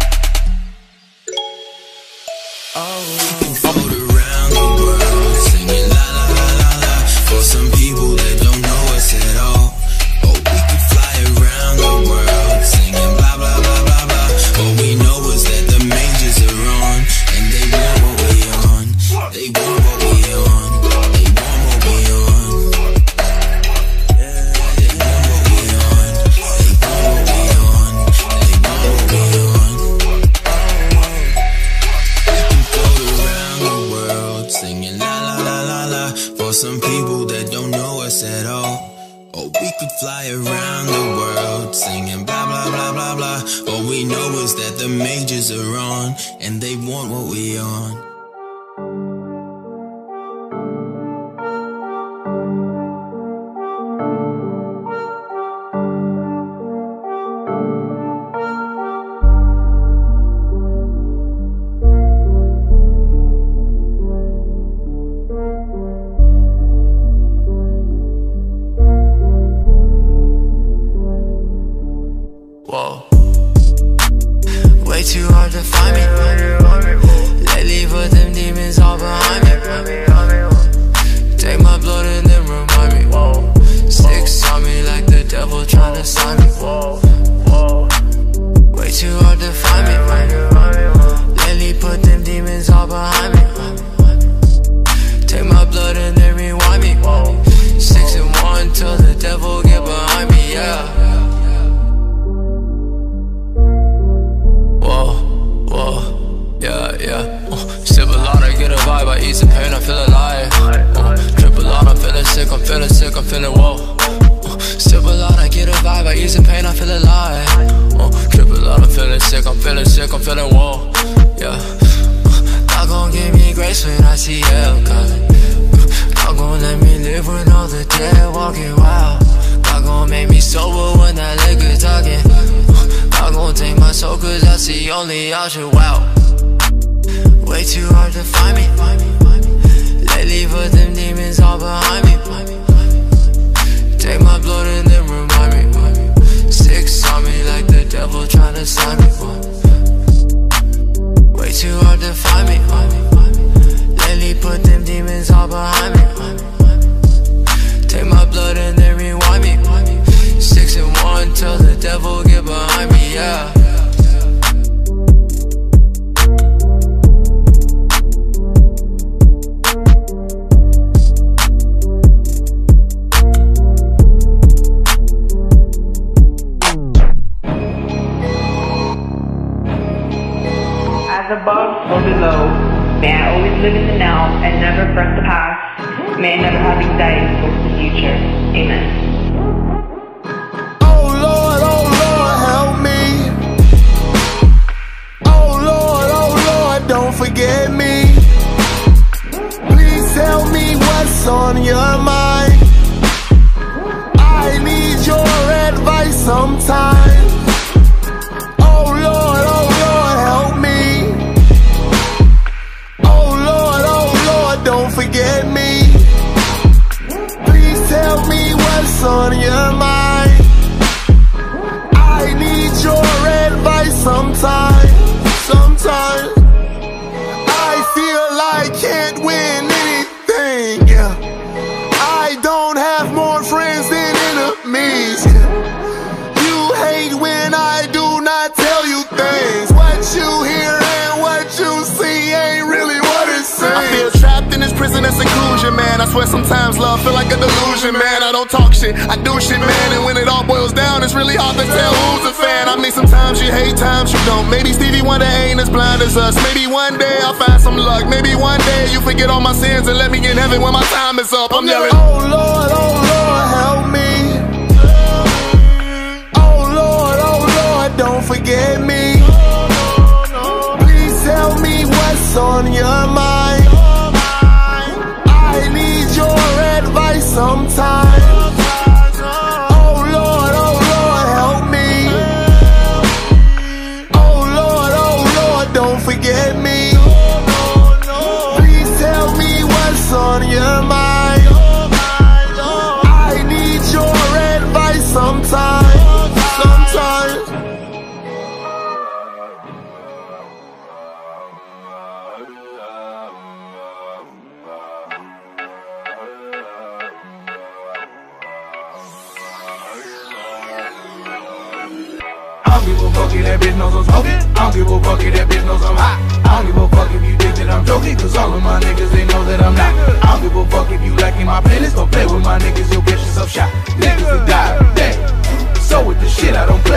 For some people that don't know us at all. Oh, we could fly around the world singing blah, blah, blah, blah, blah. All we know is that the majors are on, and they want what we on. They want what we on. They want what we on. Yeah, they want what we on. They want what we on. They want what we on. We can float around the world singing la, la, la, la, la. For some people that don't know us at all. Or we could fly around the world singing blah, blah, blah, blah, blah. All we know is that the majors are on, and they want what we on. Too hard to find me. Lately, put them demons all behind me. Take my blood and then remind me. Sticks on me like the devil trying to sign me. Way too hard to find me. Lately, put them demons all behind me. Take my blood and then rewind me. 6 and 1 till the devil get behind me, yeah. Sip a lot, I get a vibe, I eat some pain, I feel alive. Trip a lot, I'm feeling sick, I'm feeling sick, I'm feeling whoa. Sip a lot, I get a vibe, I eat some pain, I feel alive. Trip a lot, I'm feeling sick, I'm feeling sick, I'm feeling whoa. Yeah. God gon' give me grace when I see hell coming. God gon' let me live when all the dead walking wild. God gon' make me sober when that liquor talking. God gon' take my soul cause that's the only option, wow. Way too hard to find me. Lately, put them demons all behind me. Take my blood and then remind me. Sticks on me like the devil trying to sign me. Way too hard to find me. Lately, put them demons all behind me. Take my blood and then rewind me. 6 and 1 till the devil get behind me, yeah. Above or below, may I always live in the now and never fret the past. May I never have anxiety towards the future. Amen. Oh Lord, help me. Oh Lord, don't forget me. Please tell me what's on your mind. I need your advice sometimes. Oh Lord, help me. Oh Lord, don't forget me. Please tell me what's on your mind. I need your advice sometimes. Sometimes I feel I can't win anything, yeah. I don't have more friends than enemies, yeah. You hate seclusion, man. I swear sometimes love feel like a delusion, man. I don't talk shit, I do shit, man. And when it all boils down, it's really hard to tell who's a fan. I mean, sometimes you hate, times you don't. Maybe Stevie Wonder ain't as blind as us. Maybe one day I'll find some luck. Maybe one day you forget all my sins and let me in heaven when my time is up. I'm yelling, oh Lord, help me. Oh Lord, don't forget me. Please tell me what's on your mind. I need your advice sometimes. Oh Lord, help me. Oh Lord, don't forget me. Please tell me what's on your mind. I need your advice sometimes. I don't give a fuck if that bitch knows I'm smoking. I don't give a fuck if that bitch knows I'm hot. I don't give a fuck if you think that I'm joking, cause all of my niggas, they know that I'm not. I don't give a fuck if you liking my playlist. Don't play with my niggas, you'll get yourself shot. Niggas that die every day. So with the shit, I don't play.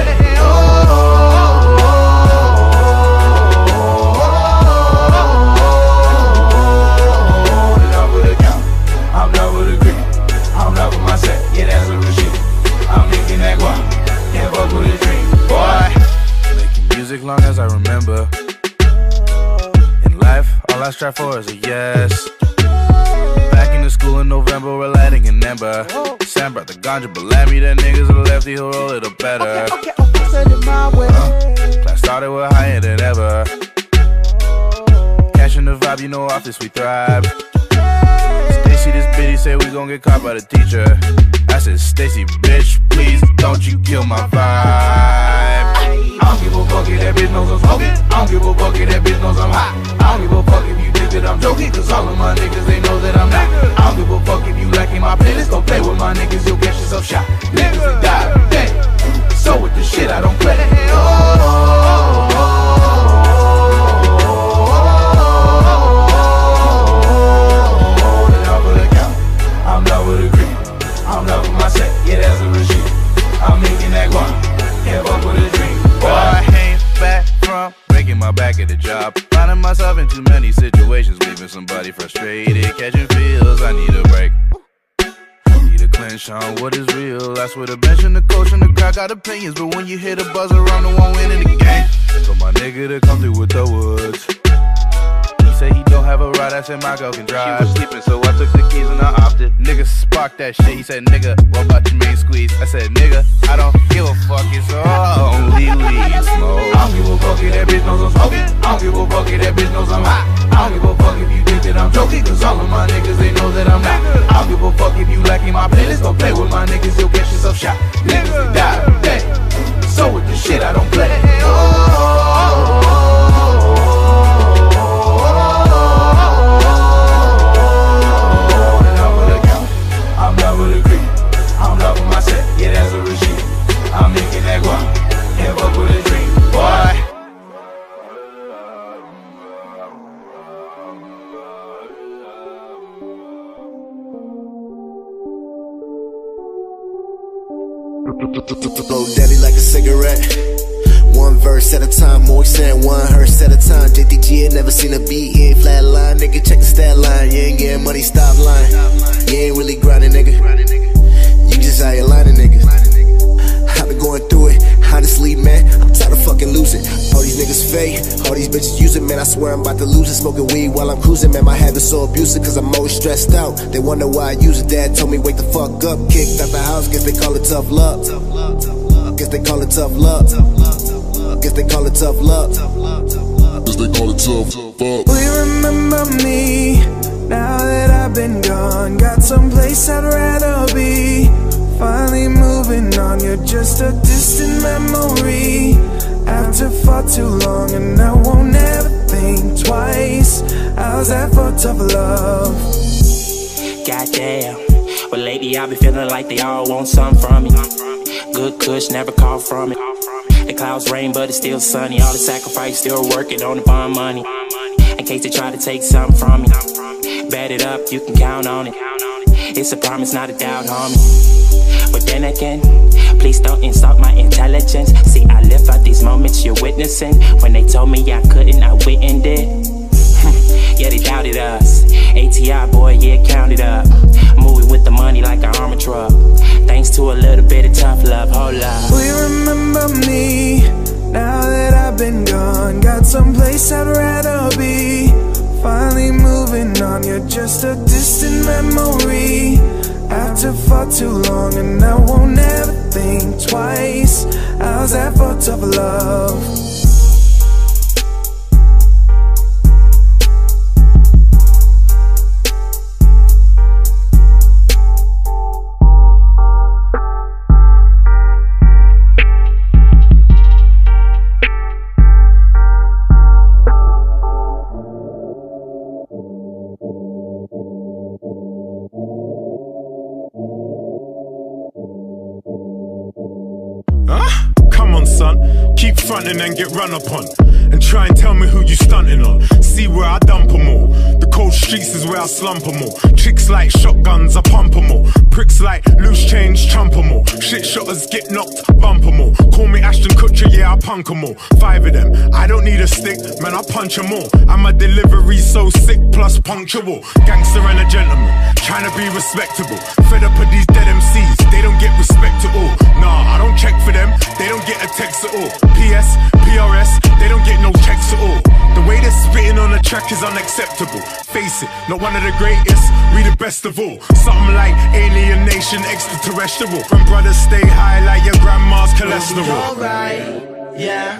I'm done with the creep. I'm done with my set. Yeah, that's a real shit. I'm making that guap. Can't fuck with a dream, boy. Making music long as I remember. In life, all I strive for is a yes. Back into school in November, we're lighting an ember. Sam brought the ganja, but let me that niggas to the lefty who roll it up better. Okay, send it my way. Class started, we're higher than ever. Catching the vibe, you know off this we thrive. Stacy, this bitty say we gon' get caught by the teacher. I said, Stacy, bitch, please don't you kill my vibe. I don't give a fuck if that bitch knows I'm smoking. I don't give a fuck if that bitch knows I'm hot. I don't give a fuck if you think that I'm joking, cause all of my niggas, they know that I'm not. I don't give a fuck if you liking my playlist. Don't play with my niggas, you'll get yourself shot. Niggas that die every day. So with the shit, I don't play. I'm done with the creep. I'm done with my set. Yeah, that's a real shit. I'm making that guap. Can't fuck with a dream, boy. I came back from breaking my back at the job. Finding myself in too many situations, leaving somebody frustrated. Catching feels, I need a break. Need a clinch on what is real. That's where the bench and the coach and the crowd got opinions. But when you hit a buzzer, I'm the one winning the game. So my nigga to come through with the woods. Say he don't have a ride, I said my girl can drive. She was sleeping, so I took the keys and I opted. Nigga sparked that shit, he said, nigga, what about your main squeeze? I said, nigga, I don't give a fuck, it's only weed smoke. I don't give a fuck if that bitch knows I'm smoking. I don't give a fuck if that bitch knows I'm hot. I don't give a fuck if you think that I'm joking, cause all of my niggas, they know that I'm not. I don't give a fuck if you liking my playlist. Don't play with my niggas, you'll get yourself shot. Niggas that die every day. So with the shit, I don't play. I'm done with the creep. I'm done with my set. Yeah, that's a real shit. I'm making that guap. Can't fuck with a dream, boy. Blow daddy like a cigarette. One verse at a time, more saying one hearse at a time. JTG ain't never seen a beat, he ain't flat line. Nigga, check the stat line. You ain't getting money, stop lying. You ain't really grinding, nigga. You just out here lying, nigga. I've been going through it, honestly, man. I'm tired of fucking losing. All these niggas fake, all these bitches using, man. I swear I'm about to lose it. Smoking weed while I'm cruising, man. My habit's so abusive, cause I'm always stressed out. They wonder why I use it. Dad told me, wake the fuck up. Kicked out the house, guess they call it tough love. Guess they call it tough love. Guess they call it tough love. Guess they call it tough love. Will you remember me now that I've been gone? Got someplace I'd rather be. Finally moving on, you're just a distant memory. After far too long, and I won't ever think twice. How's that for tough love? Goddamn, well lately I've been feeling like they all want something from me. Good kush, never call from it. The clouds rain, but it's still sunny. All the sacrifice, still working on the bond money. In case they try to take something from me. Bet it up, you can count on it. It's a promise, not a doubt, homie. But then again, please don't insult my intelligence. See, I live out these moments you're witnessing. When they told me I couldn't, I went and did. Yeah, they doubted us. ATI boy, yeah, count it up. Moving with the money like an armor truck. Thanks to a little bit of tough love, hold up. Will you remember me now that I've been gone? Got someplace I'd rather be. Finally moving on, you're just a distant memory. After far too long, and I won't ever think twice. How's that for tough love? Come on, son, keep fronting and get run upon. And try and tell me who you stunting on. See where I dump 'em all. The cold streets is where I slump 'em all. Tricks like shotguns, I pump 'em all. Pricks like loose change, chump 'em all. Shit shotters get knocked, bump 'em all. Call me Ashton Kutcher, yeah, I punk 'em all. 5 of them, I don't need a stick, man, I punch 'em all. And my delivery so sick, plus punctual. Gangster and a gentleman, trying to be respectable. Fed up of these dead MCs, they don't get respect at all. Nah, I don't check for them, they don't get a text at all. PS, PRS, they don't get no checks at all. The way they're spitting on the track is unacceptable. Face it, not one of the greatest, we the best of all. Something like alienation, extraterrestrial. From brothers stay high like your grandma's cholesterol. Alright, yeah.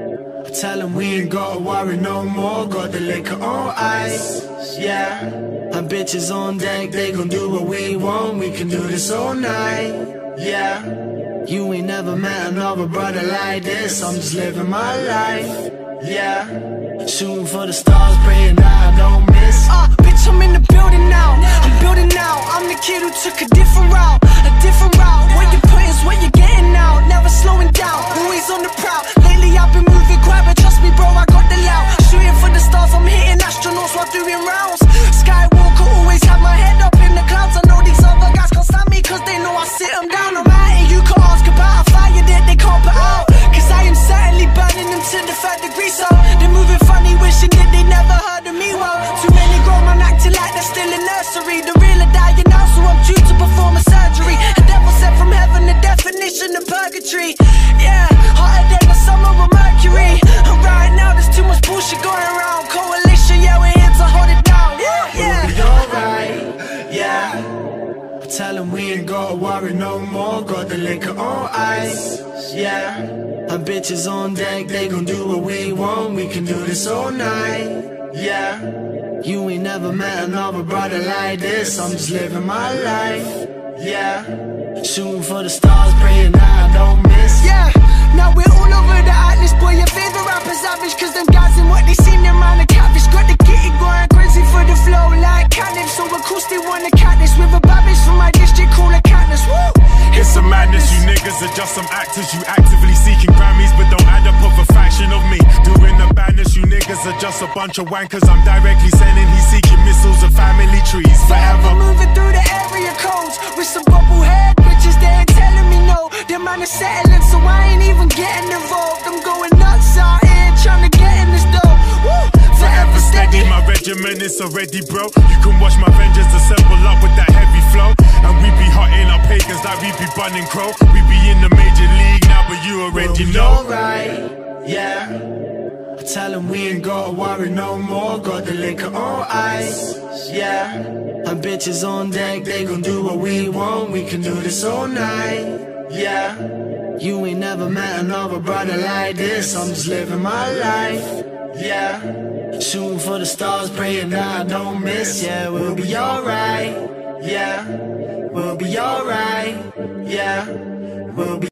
Tell them we ain't gotta worry no more. Got the liquor on ice, yeah. And bitches on deck, they gon' do what we want. We can do this all night, yeah. You ain't never met another brother like this. I'm just living my life, yeah. Shooting for the stars, praying that I don't miss. Bitch, I'm in the building now. I'm building now. I'm the kid who took a different route. A different route. What you put is what you're getting now. Never slowing down. Always on the prowl. Lately I've been moving quiet, but trust me, bro, I got the loud. Shooting for the stars, I'm hitting astronauts while doing rounds. Skywalker always have my head up in the clouds. I know these other guys can't stand me, cause they know I sit them down. I'm at it, you can ask about a fire that they can't put out. Cause I am certainly burning them to the 3rd degree, so they're moving funny, wishing that they never heard of me. Well, too many grown men acting like they're still in nursery. The real are dying now, so I'm due to perform a surgery. A devil sent from heaven, the definition of purgatory. Yeah, hotter than the summer of Mercury. And right now there's too much bullshit going around. Coalition, yeah, we're here to hold it down. Yeah, We'll be alright, yeah. Tell them we ain't gotta worry no more. Got the liquor on ice, yeah. And bitches on deck, they gon' do what we want. We can do this all night, yeah. You ain't never met another brother like this. I'm just living my life, yeah. Shooting for the stars, praying that I don't miss. Yeah, now we're all over the atlas, boy. Your favorite rapper's average, cause them guys in what they seen, them man a catfish. Got the kitty going crazy for the flow like catnip. So acoustic wanna cat this with a babish from my district, call a Katniss. Woo! It's a madness, you niggas are just some actors. You actively seeking Grammys, but don't add up of a fraction of me. Doing the badness, you niggas are just a bunch of wankers. I'm directly sending, he's seeking missiles of family trees. Forever moving through the area codes with some bubblehead bitches, they ain't telling me no. Them man is settling, so I ain't even getting involved. I'm going nuts out here, trying to get in this dough. Woo! Forever steady, my regiment is already bro. You can watch my vengeance assemble up with that heavy flow. And we be hotting our pagans like we be bunning crow. We be in the major league now, but you already know. Alright, yeah. Tell them we ain't gotta worry no more. Got the liquor on ice, yeah. And bitches on deck, they gon' do what we want. We can do this all night, yeah. You ain't never met another brother like this. I'm just living my life, yeah. Shooting for the stars, praying that I don't miss. Yeah, we'll be alright, yeah. We'll be alright, yeah. We'll be